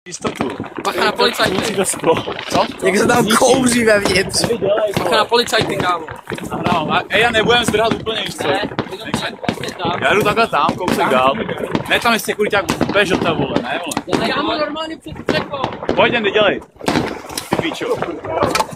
Jistotu. Bacha na policajty. Co? Jak se tam kouří vevnitř. Bacha na policajty, kámo. Ej, já nebudem zdrhat úplně, víš co? Já jdu takhle tam, kousek dál. Ne, tam je sekuriták úplně žlutá, vole, ne, vole. Já mám normálně před řekou. Pojď jen, dělej. Ty píčo.